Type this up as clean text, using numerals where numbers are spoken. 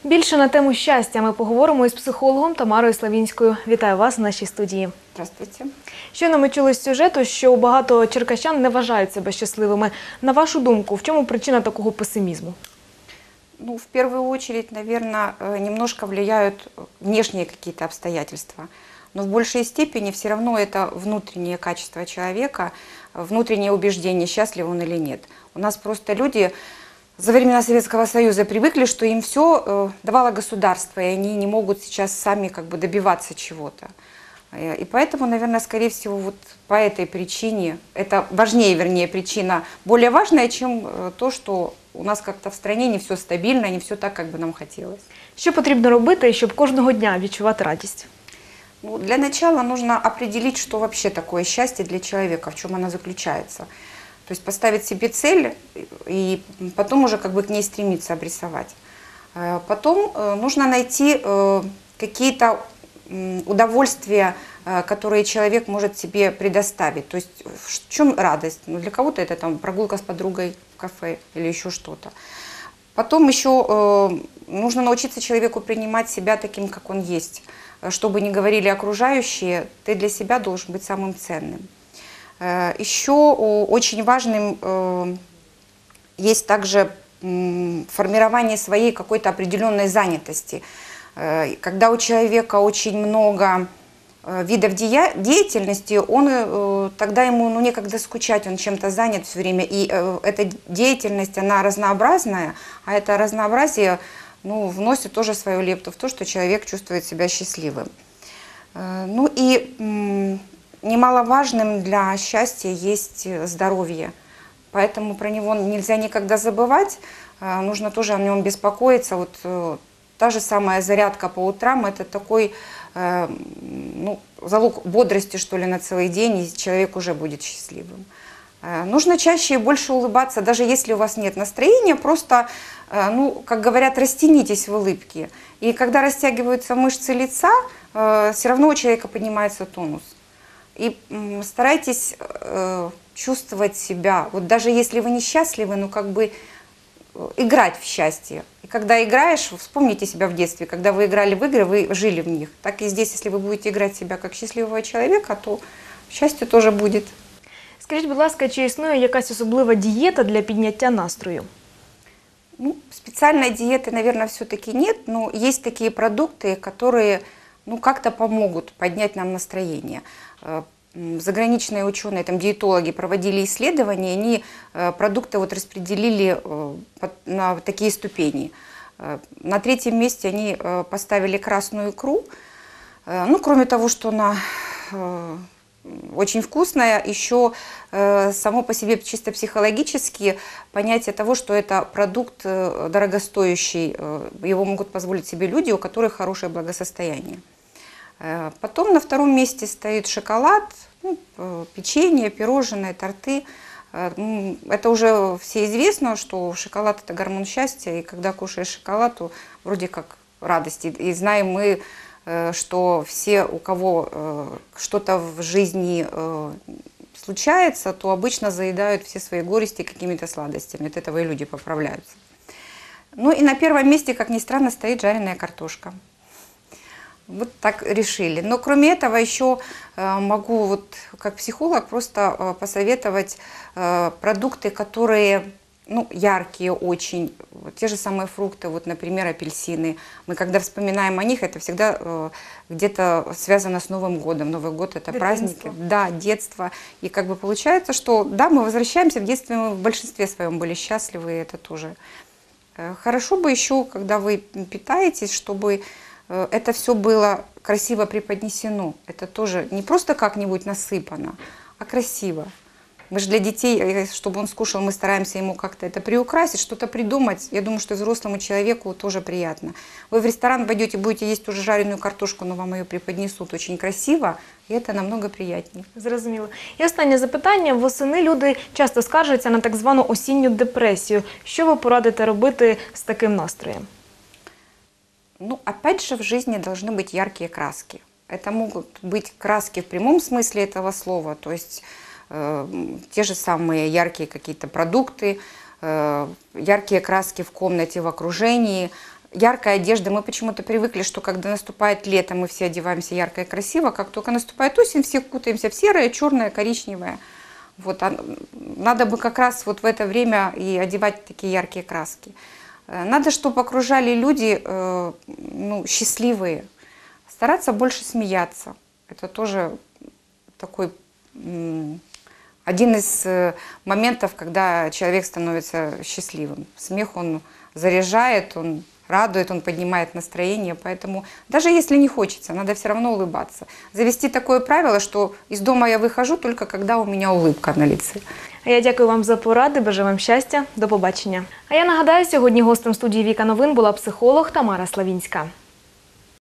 Більше на тему щастя ми поговоримо із психологом Тамарою Славінською. Вітаю вас в нашій студії. Здравствуйте. Щойно ми чули з сюжету, що багато черкащан не вважають себе щасливими. На вашу думку, в чому причина такого песимізму? Ну, в первую очередь, наверное, немножко влияют внешние какие-то обстоятельства. Но в большей степени все равно это внутреннее качество человека, внутреннее убеждение, счастлив он или нет. У нас просто люди за времена Советского Союза привыкли, что им все давало государство, и они не могут сейчас сами добиваться чего-то. И поэтому, наверное, скорее всего, вот по этой причине, это важнее, вернее, причина более важная, чем то, что у нас как-то в стране не все стабильно, не все так, как бы нам хотелось. Що потрібно робити, щоб кожного дня відчувати радість? Ну, для начала нужно определить, что вообще такое счастье для человека, в чем оно заключается. То есть поставить себе цель и потом уже к ней стремиться обрисовать. Потом нужно найти какие-то удовольствия, которые человек может себе предоставить. То есть в чем радость? Ну, для кого-то это там прогулка с подругой в кафе или еще что-то. Потом еще нужно научиться человеку принимать себя таким, как он есть. Что бы ни говорили окружающие, ты для себя должен быть самым ценным. Еще очень важным есть также формирование своей какой-то определенной занятости. Когда у человека очень много видов деятельности, тогда ему некогда скучать, он чем-то занят все время. И эта деятельность, она разнообразная, а это разнообразие вносит тоже свою лепту в то, что человек чувствует себя счастливым. Ну и немаловажным для счастья есть здоровье. Поэтому про него нельзя никогда забывать, нужно тоже о нем беспокоиться. Вот та же самая зарядка по утрам – это такой залог бодрости, что ли, на целый день, и человек уже будет счастливым. Нужно чаще и больше улыбаться, даже если у вас нет настроения, просто, как говорят, растянитесь в улыбке. И когда растягиваются мышцы лица, все равно у человека поднимается тонус. И старайтесь чувствовать себя, вот даже если вы несчастливы, играть в счастье. И когда играешь, вспомните себя в детстве, когда вы играли в игры, вы жили в них. Так и здесь, если вы будете играть себя как счастливого человека, то счастье тоже будет. Скажіть, будь ласка, чи існує якась особлива дієта для підняття настрою? Ну, специальной диеты, наверное, все-таки нет, но есть такие продукты, которые как-то помогут поднять нам настроение. Заграничные ученые, диетологи проводили исследования, они продукты распределили на такие ступени. На третьем месте они поставили красную икру. Кроме того, что она очень вкусная, еще само по себе чисто психологически понятие того, что это продукт дорогостоящий, его могут позволить себе люди, у которых хорошее благосостояние. Потом на втором месте стоит шоколад, печенье, пирожные, торты. Это уже все известно, что шоколад – это гормон счастья, и когда кушаешь шоколад, то вроде как радость. И знаем мы, что все, у кого что-то в жизни случается, то обычно заедают все свои горести какими-то сладостями. От этого и люди поправляются. Ну и на первом месте, как ни странно, стоит жареная картошка. Вот так решили. Но кроме этого еще могу как психолог просто посоветовать продукты, которые яркие очень. Те же самые фрукты, например, апельсины. Мы когда вспоминаем о них, это всегда где-то связано с Новым годом. Новый год – это праздники. Да, детство. И получается, что да, мы возвращаемся в детство, мы в большинстве своем были счастливы, и это тоже. Хорошо бы еще, когда вы питаетесь, чтобы это все было красиво преподнесено. Это тоже не просто как-нибудь насыпано, а красиво. Мы же для детей, чтобы он скушал, мы стараемся ему как-то это приукрасить, что-то придумать. Я думаю, что взрослому человеку тоже приятно. Вы в ресторан пойдете, будете есть уже жареную картошку, но вам ее преподнесут очень красиво, і це намного приємніше. Зрозуміло. І останнє запитання. Восени люди часто скаржаться на так звану осінню депресію. Що ви порадите робити з таким настроєм? Опять же, в жизни должны быть яркие краски. Это могут быть краски в прямом смысле этого слова, то есть те же самые яркие какие-то продукты, яркие краски в комнате, в окружении. яркая одежда. Мы почему-то привыкли, что когда наступает лето, мы все одеваемся ярко и красиво. Как только наступает осень, все кутаемся в серое, черное, коричневое. Вот, надо бы как раз вот в это время и одевать такие яркие краски. Надо, чтобы окружали люди счастливые. Стараться больше смеяться. Это тоже такой один из моментов, когда человек становится счастливым. Смех, он заряжает, он радует, он поднимает настроение. Поэтому даже если не хочется, надо все равно улыбаться. Завести такое правило, что из дома я выхожу только когда у меня улыбка на лице. А я дякую вам за поради, бажаю вам щастя, до побачення. А я нагадаю, сьогодні гостем студії «Віка Новин» була психолог Тамара Славінська.